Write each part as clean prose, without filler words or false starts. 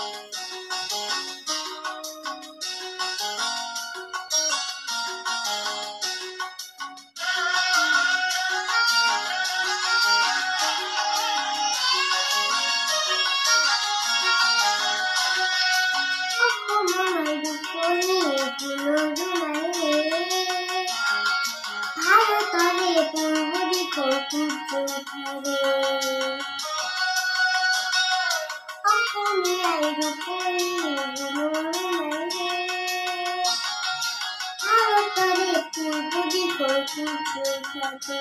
ভারতরে পূর্ব দিক সূর্য উঠাবে অসমীয়ার রূপহী গুণরূপে ভারতরে পূর্ব দিক সূর্য উঠাবে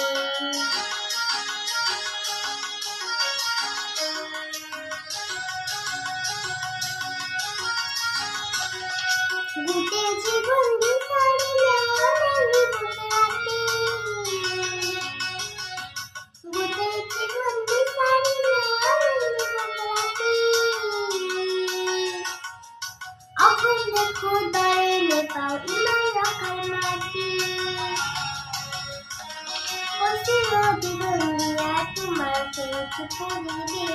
গুটে জীবন বিচারিলে রাতে গুটে জীবন বিচারিলে রাতে অখন দেখো দয়ালে পাও ইমান রাখার মাটি অসীম জীবন দিয়া তোমার চোখ পড়িবে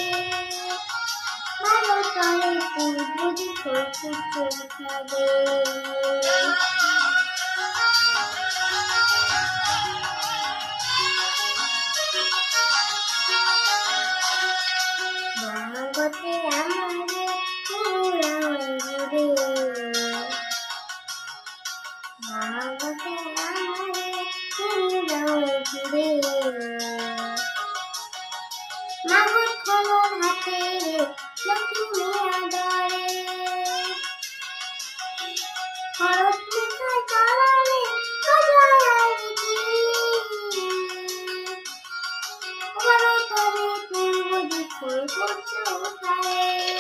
ভারতরে পূর্ব দিক সূর্য উঠাবে মহাগতে আমারে পুরাবে মহাগতে আমারে পুরাবে মাগর খোলর হাতে লক্ষ্মী আদরে খরচ মিঠাই করারে গজায় কি ভারতরে পূর্ব দিক সূর্য উঠাবে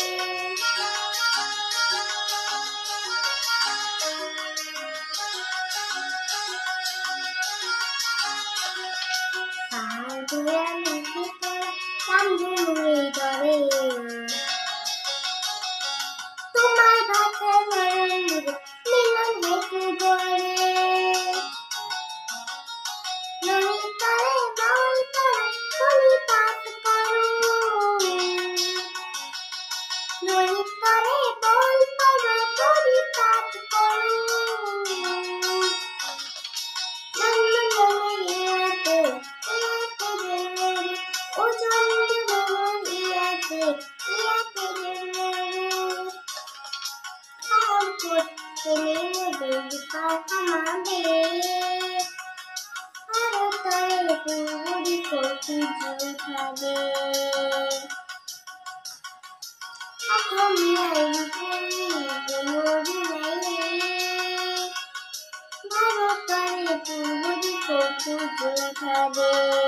তোমার ভাষায় মিলন হেতু গড়ে নহি করে বাউল করে পরিপাত করো নহি করে বাউল করে পরিপাত করো ভারতরে পূর্ব দিক সূর্য উঠাবে অসমীয়ার রূপহী গুণরূপে ভারতরে পূর্ব দিক সূর্য উঠাবে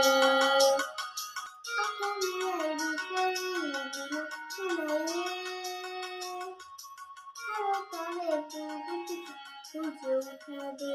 অসমীয়ার রূপহী গুণরূপে ভারতরে পূর্ব দিক সূর্য উঠাবে।